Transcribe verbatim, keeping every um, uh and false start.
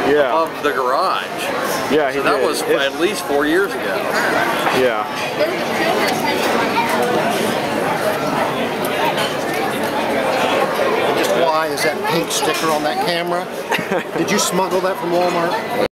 yeah. above the garage. Yeah, he so that did. was it, at least four years ago. Yeah. Just why is that pink sticker on that camera? Did you smuggle that from Walmart?